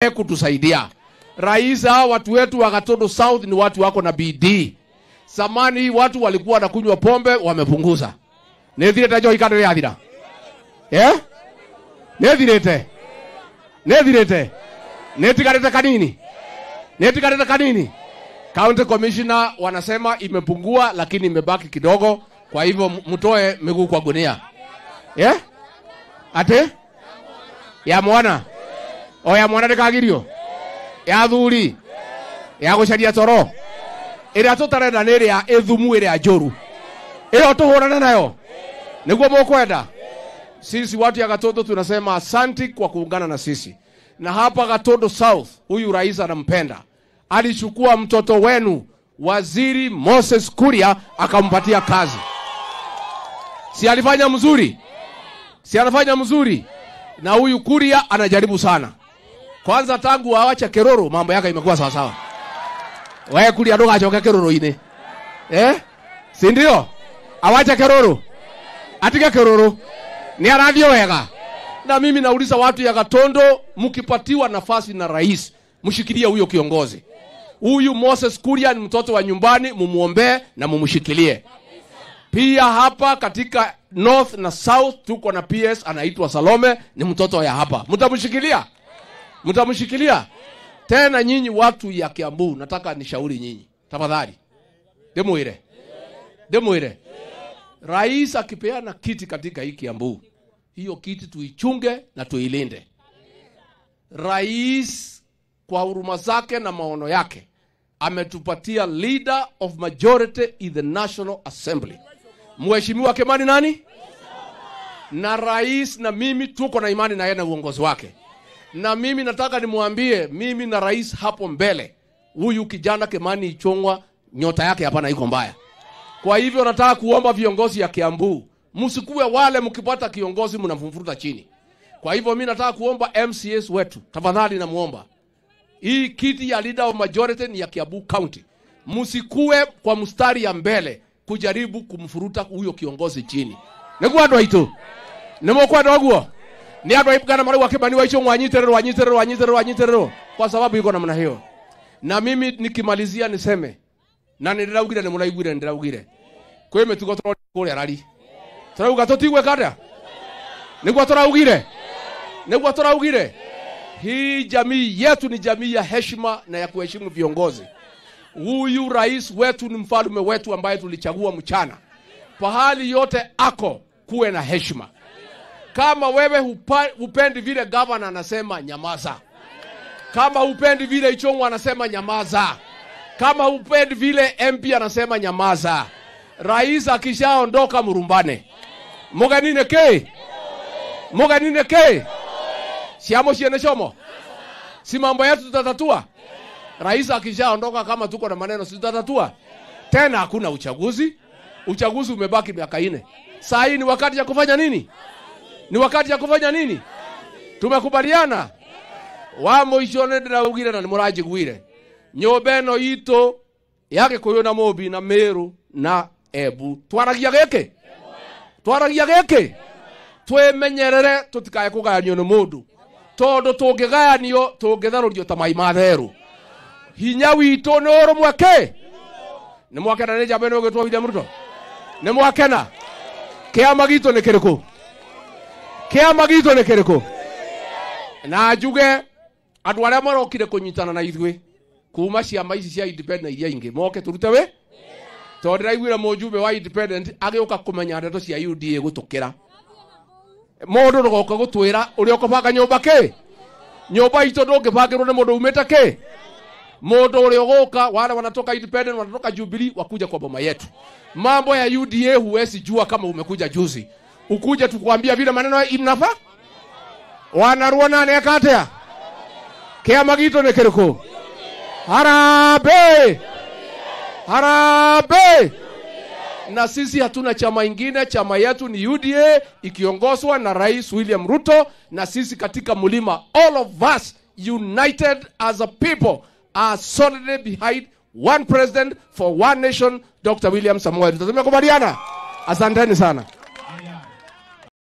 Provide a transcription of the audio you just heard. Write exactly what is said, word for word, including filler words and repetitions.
aendelee kutusaidia. Rais, hawa watu wetu wa Gatundu South ni watu wako na bidii. Zamani watu walikuwa wanakunywa pombe, wamepunguza. Nethirete jo ikadere athira. Eh? Nethirete. Nethirete. Netikarete kanini? Netikarete kanini? County Commissioner wanasema imepungua lakini imebaki kidogo, kwa hivyo mtoe miguu kwa gunia. Eh? Ate? Ya mwana. O ya mwana dekagirio. Ya thuri. Ya gucaria toro. Ira tutarenda nere ya ethumu ire ya joru. Iyo tuhurana nayo. Niguo mukwenda. Sisi watu ya Gatundu tunasema asanti kwa kuungana na sisi. Na hapa Gatundu South, huyu rais anampenda. Alichukua mtoto wenu Waziri Moses Kuria akampatia kazi. Si alifanya mzuri? Si alifanya mzuri? Na huyu Kuria anajaribu sana. Kwanza tangu awacha Keroro mambo yake imekuwa sawa sawa. Wewe Kuria ndo achoka Keroro ine. Eh? Si ndio? Awacha Keroro. Atika Keroro. Ni aravyo wega. Na mimi nauliza watu ya Gatundu, mkipatiwa nafasi na rais, mshikilie huyo kiongozi. Huyu Moses Kuria ni mtoto wa nyumbani, mumuombe na mumshikilie. Pia hapa katika North na South tuko na P S anaitwa Salome, ni mtoto ya hapa. Mtamshikilia? Mtamshikilia? Tena nyinyi watu ya Kiambu, nataka nishauri nyinyi. Tafadhali. Demuire. Demuire. Rais akipeana kiti katika hii Kiambu, hiyo kiti tuichunge na tuilinde. Rais kwa huruma zake na maono yake ametupatia leader of majority in the National Assembly. Mheshimiwa Kimani nani? Na rais na mimi tuko na imani na yeye na uongozi wake. Na mimi nataka nimwambie, mimi na rais hapo mbele, huyu kijana Kimani Ichung'wa nyota yake hapana iko mbaya. Kwa hivyo nataka kuomba viongozi ya Kiambu, msikuwe wale mkipata kiongozi mnamfuruta chini. Kwa hivyo mimi nataka kuomba M C S wetu, tafadhali namuomba. Hii kiti ya leader of majority ni ya Kiambu County. Msikuwe kwa mstari ya mbele kujaribu kumfuruta huyo kiongozi chini. Nikuwa ndo hitu. Nemokuwa ndo guo. Ni ando ipigana mara wa Kimani Ichung'wa anyiterero anyiterero anyiterero anyiterero kwa sababu yuko namna hiyo. Na mimi nikimalizia niseme na ndiragire ne muraigwire ndiragire. Kwe metugo tore rari. Turauga tutigwe kada. Niguo turaugire. Niguo turaugire. Hii jamii yetu ni jamii ya heshima na ya kuheshimu viongozi. Huyu rais wetu ni mfalme wetu ambaye tulichagua mchana. Pahali yote ako kuwe na heshima. Kama wewe hupa, upendi vile governor anasema nyamaza. Kama upendi vile Ichung'wa anasema nyamaza. Kama upendi vile M P anasema nyamaza. Rais akishaondoka murumbane. Muganine ke? Muganine ke? Siamo shiene shomo. Si mambo yetu tutatatua. Rais akishaondoka kama tuko na maneno si tutatatua. Tena hakuna uchaguzi. Uchaguzi umebaki miaka nne. Saa hii ni wakati ya kufanya nini? Ni wakati ya kufanya nini? Tumekubaliana. Wamo ishone ndiraugire na nimuraji gwire. Nyobeno ito yake koyo na Mobi na Meru na Ebu. Twaragia geke. Twaragia geke. Twemenyerere tutikaye kugayanio no mundu. Todo tugigayanio tugitharurio ta mai matheru. Hinya wito no romwe ke. Ni mwakena ne jabe no gitwa William Ruto. Ni mwakena. Kiama gitu ne kiriko. Kiama gitu ne kiriko. Na juge andu aria marokire kunyitana na ithwe kuma ciama ici cia independent iria ingi moke turute we to ndiraiguira mujumbe wa independent agioka kumenya ndeto cia U D A gutukira mundu ndogoka gutwira uri okubanga nyumba ke nyumba ito ndungibangirwo ni mundu umete ke mundu uri ogoka wale wanatoka independent wanatoka Jubilee wakuja kwa boma yetu. Mambo ya U D A huwezi jua kama umekuja juzi ukuje tukwambia vile maneno inafa wanaruona ne katea kiama gitu ne kiriko. Harabe! Harabe! Na sisi hatuna chama ingine, chama yetu ni U D A ikiongozwa na Rais William Ruto, na sisi katika mulima all of us united as a people are solidly behind one president for one nation, Doctor William Samoei Ruto. Tumekubaliana? Asanteni sana.